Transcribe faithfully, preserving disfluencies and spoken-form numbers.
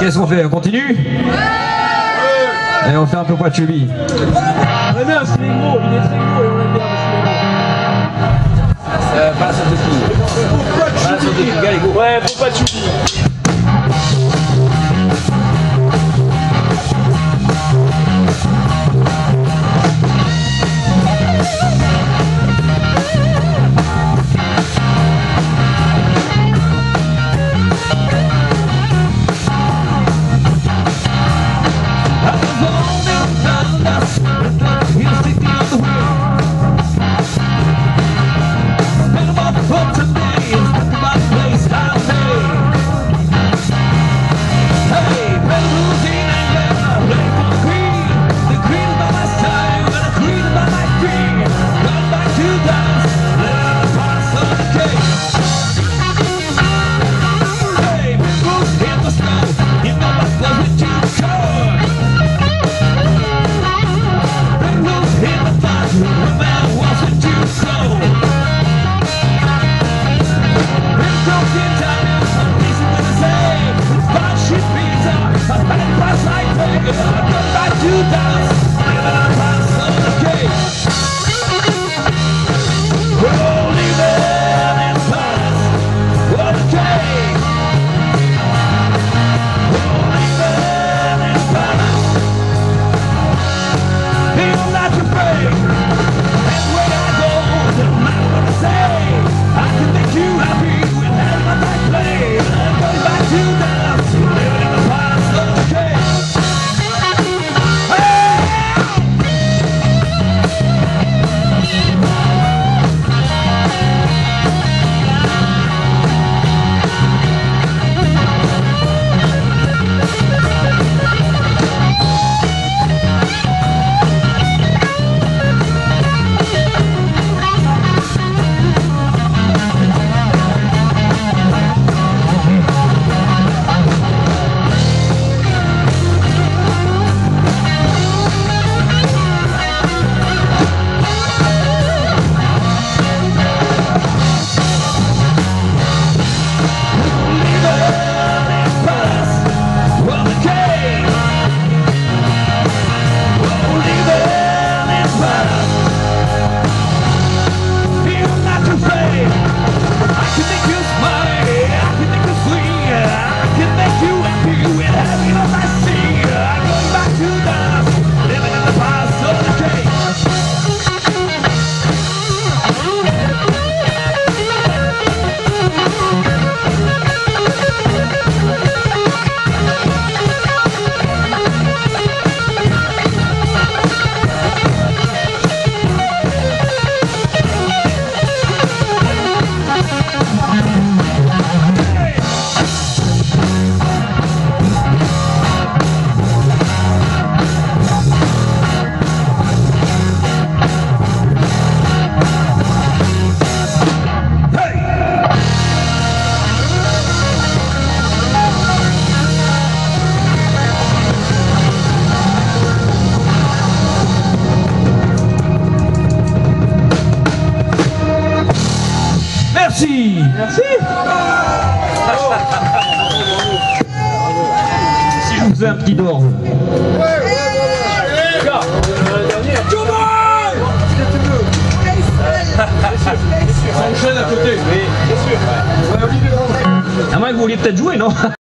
Qu'est-ce qu'on fait? On continue? Et on fait un peu Patchouli. On aime bien un cinémo, il est très gros et on aime bien le cinémo. Euh, pas la sorte de ski. Pas la sorte de ski, allez go. Ouais, faut Patchouli. Merci. Merci. Si je vous faisais un petit d'orgue. Ça enchaîne à côté. Oui, bien sûr. À moins que vous vouliez peut-être jouer, non?